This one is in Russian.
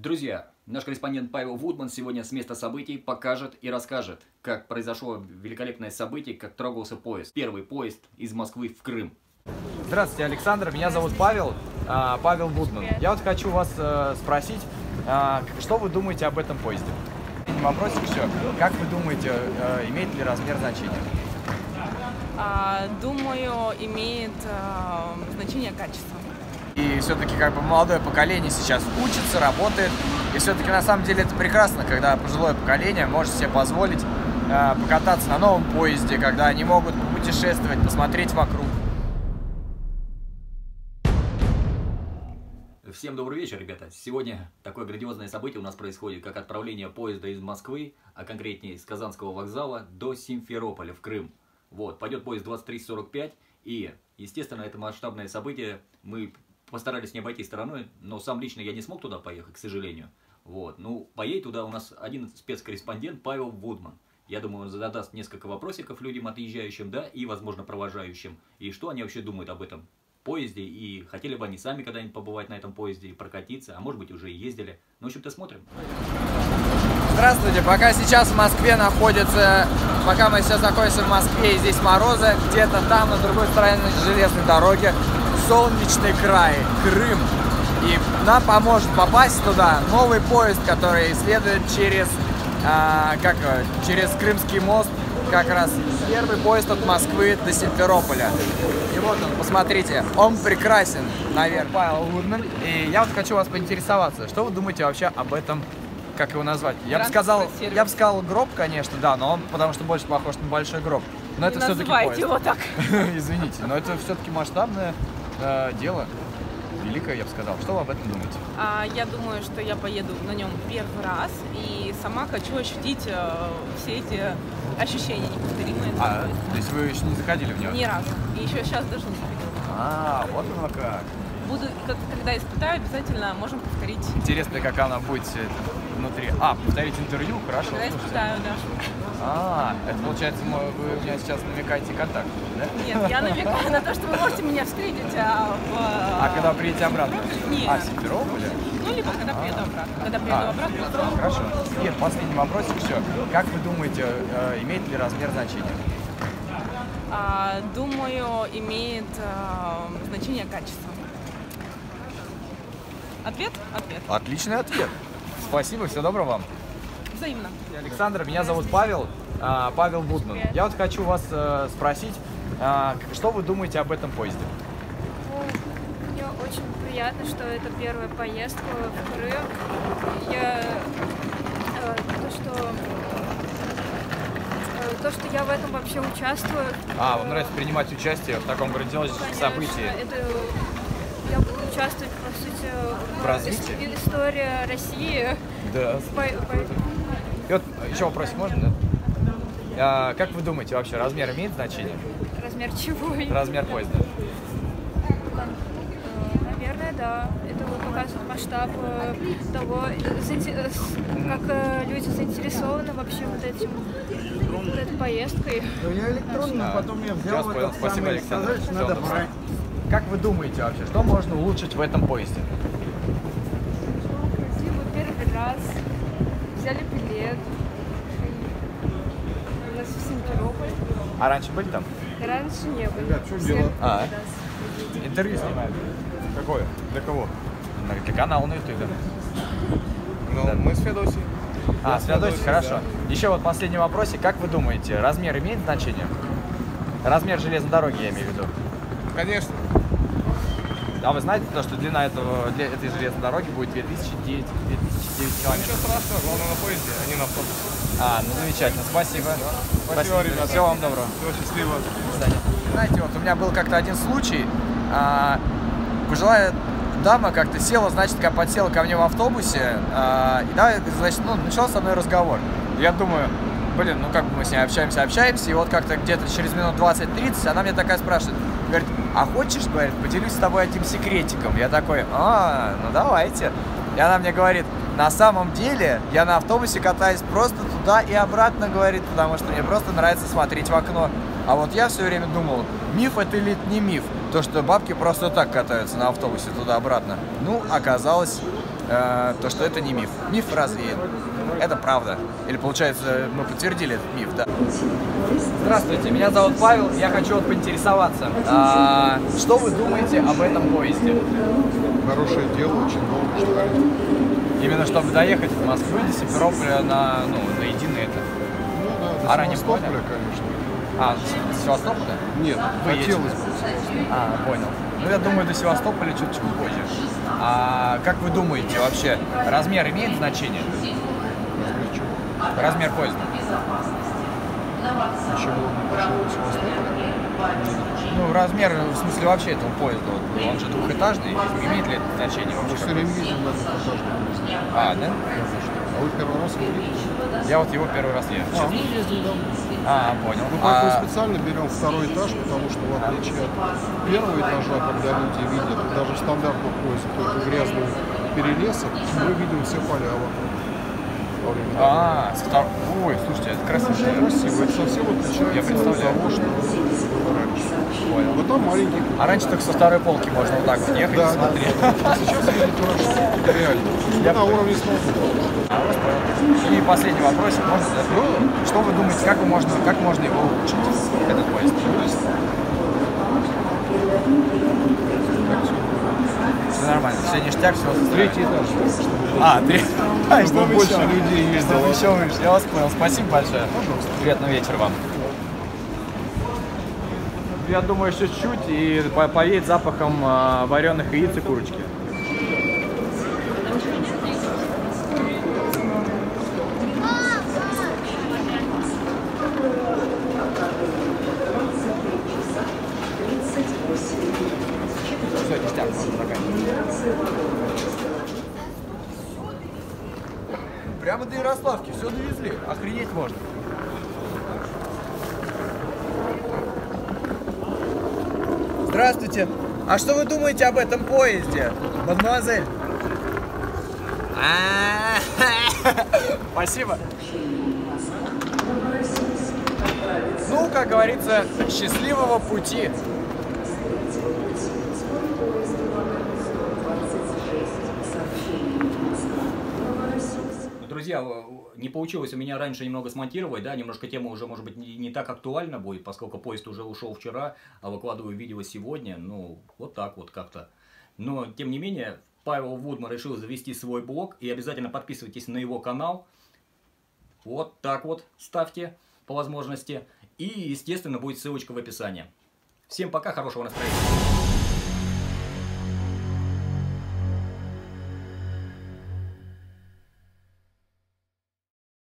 Друзья, наш корреспондент Павел Вудман сегодня с места событий покажет и расскажет, как произошло великолепное событие, как трогался поезд. Первый поезд из Москвы в Крым. Здравствуйте, Александр. Меня зовут Павел Вудман. Я вот хочу вас спросить, что вы думаете об этом поезде? Вопросик еще. Как вы думаете, имеет ли размер значения? Думаю, имеет значение качества. И все-таки как бы молодое поколение сейчас учится, работает. И все-таки на самом деле это прекрасно, когда пожилое поколение может себе позволить покататься на новом поезде, когда они могут путешествовать, посмотреть вокруг. Всем добрый вечер, ребята. Сегодня такое грандиозное событие у нас происходит, как отправление поезда из Москвы, а конкретнее из Казанского вокзала до Симферополя в Крым. Вот, пойдет поезд 23:45, и, естественно, это масштабное событие. Мы постарались не обойти стороной, но сам лично я не смог туда поехать, к сожалению. Вот, ну, поедет туда у нас один спецкорреспондент Павел Вудман. Я думаю, он задаст несколько вопросиков людям, отъезжающим, да, и, возможно, провожающим. И что они вообще думают об этом поезде, и хотели бы они сами когда-нибудь побывать на этом поезде и прокатиться, а может быть уже и ездили. Ну, в общем-то, смотрим. Здравствуйте, пока сейчас в Москве находится, пока мы сейчас находимся в Москве, и здесь морозы, где-то там, на другой стороне железной дороги, солнечный край, Крым. И нам поможет попасть туда новый поезд, который следует через Крымский мост, как раз первый поезд от Москвы до Симферополя. И вот он, посмотрите, он прекрасен, наверное. Павел Вудман. И я вот хочу вас поинтересоваться, что вы думаете вообще об этом, как его назвать? Я бы сказал гроб, конечно, да, но он потому что больше похож на большой гроб. Но это все-таки поезд. Его так. Извините, но это все-таки масштабное дело. Великое, я бы сказал. Что вы об этом думаете? Я думаю, что я поеду на нем первый раз и сама хочу ощутить все эти ощущения неповторимые. То есть вы еще не заходили в него? Ни разу. И еще сейчас даже не заходила. Вот оно как. Буду, когда испытаю, обязательно можем повторить. Интересно, как она будет внутри. Повторить интервью, хорошо. Когда испытаю, да. Это получается, вы у меня сейчас намекаете контакт, да? Нет, я намекаю на то, что вы можете меня встретить когда приедете обратно? Нет. В Симферополе? Ну, либо когда приеду обратно. Когда приеду обратно. Хорошо. И последний вопросик еще. Как вы думаете, имеет ли размер значения? Думаю, имеет значение качества. Ответ? Ответ. Отличный ответ. Спасибо, всего доброго вам. Взаимно. Александр, меня зовут Павел Вудман. Я вот хочу вас спросить, что вы думаете об этом поезде? Мне очень приятно, что это первая поездка в Крым. То, что я в этом вообще участвую. Вам нравится принимать участие в таком грандиозном событии? Я буду участвовать, по сути, в развитии? История России. Да. И вот еще вопросик можно, да? Как вы думаете, вообще размер имеет значение? Размер чего? Размер поезда. Наверное, да. Это показывает масштаб того, как люди заинтересованы вообще вот этой поездкой. Я электронно, потом я взял этот Спасибо, самый, Александр. сказать, надо брать. Как вы думаете вообще, что можно улучшить в этом поезде? Красиво, первый раз. Взяли билет. У нас в Симферополь. А раньше были там? Раньше не были. Ребят, что делать? Интервью снимаем. Какое? Для кого? Для канала на YouTube. Ну, мы с Федосией. С Федосией, хорошо. Еще вот последний вопросик. Как вы думаете, размер имеет значение? Размер железной дороги, я имею в виду. Конечно. А вы знаете, что длина этой железной дороги будет 2009 километров? Ничего страшного, главное на поезде, а не на автобусе. Замечательно, спасибо. Спасибо, ребят. Всего вам доброго. Всего счастливо. До свидания. Знаете, вот у меня был как-то один случай. Пожилая дама как-то села, значит, подсела ко мне в автобусе, и да, значит, начал со мной разговор. Я думаю, блин, как бы мы с ней общаемся, и вот как-то где-то через минут 20-30 она мне такая спрашивает, говорит, а хочешь, говорит, поделюсь с тобой одним секретиком? Я такой, ну давайте. И она мне говорит, на самом деле я на автобусе катаюсь просто туда и обратно, говорит, потому что мне просто нравится смотреть в окно. А вот я все время думал, миф это или не миф, то, что бабки просто так катаются на автобусе туда-обратно. Ну, оказалось, то, что это не миф. Миф развеян. Это правда. Или, получается, мы подтвердили этот миф, да? Здравствуйте, меня зовут Павел, я хочу вот поинтересоваться. Что вы думаете об этом поезде? Хорошее дело, очень долго ждали. Именно чтобы доехать в Москву до Симферополя на единое это. Ну да, до Севастополя, конечно. До Севастополя? Нет, хотелось бы. Понял. Ну, я думаю, до Севастополя чуть-чуть позже. А как вы думаете, вообще, размер имеет значение? Размер чего? Размер поезда. Почему он не пошел до Севастополя? Ну, размер, в смысле, вообще этого поезда, он же двухэтажный, имеет ли это значение Мы вообще? все время видим на двухэтажном поезде. Да? А вы первый раз его видите? Я вот его первый раз езжу. Мы ездим давно. Понял. Мы поэтому специально берем второй этаж, потому что в отличие от первого этажа, когда люди видят даже в стандартном поезде только грязный перелесок, мы видим все поля вокруг. Ой, слушайте, это красиво. Красиво, это совсем отличается Я представляю. от того, что было раньше. Понял. Вот там маленький. А раньше только со второй полки можно вот так вот ехать и смотреть. А сейчас едет хорошо, реально. На уровне снова. И последний вопрос, можно, да? Ну, что вы думаете, как можно его улучшить, этот поезд? Все нормально, все ништяк, все. Третий этаж. Чтобы больше людей ездило. Чтобы еще выше, я вас понял. Спасибо большое. Пожалуйста. Приятного вечера вам. Я думаю, еще чуть-чуть и повеет запахом вареных яиц и курочки. Все, ништяк, можно заканчивать. Прямо до Ярославки, все довезли. Охренеть можно. Здравствуйте. А что вы думаете об этом поезде, мадемуазель? Спасибо. Ну, как говорится, счастливого пути. Друзья, не получилось у меня раньше немного смонтировать, да, немножко тема уже, может быть, не так актуальна будет, поскольку поезд уже ушел вчера, а выкладываю видео сегодня, ну, вот так вот как-то. Но, тем не менее, Павел Вудман решил завести свой блог, и обязательно подписывайтесь на его канал. Вот так вот ставьте по возможности. И, естественно, будет ссылочка в описании. Всем пока, хорошего настроения.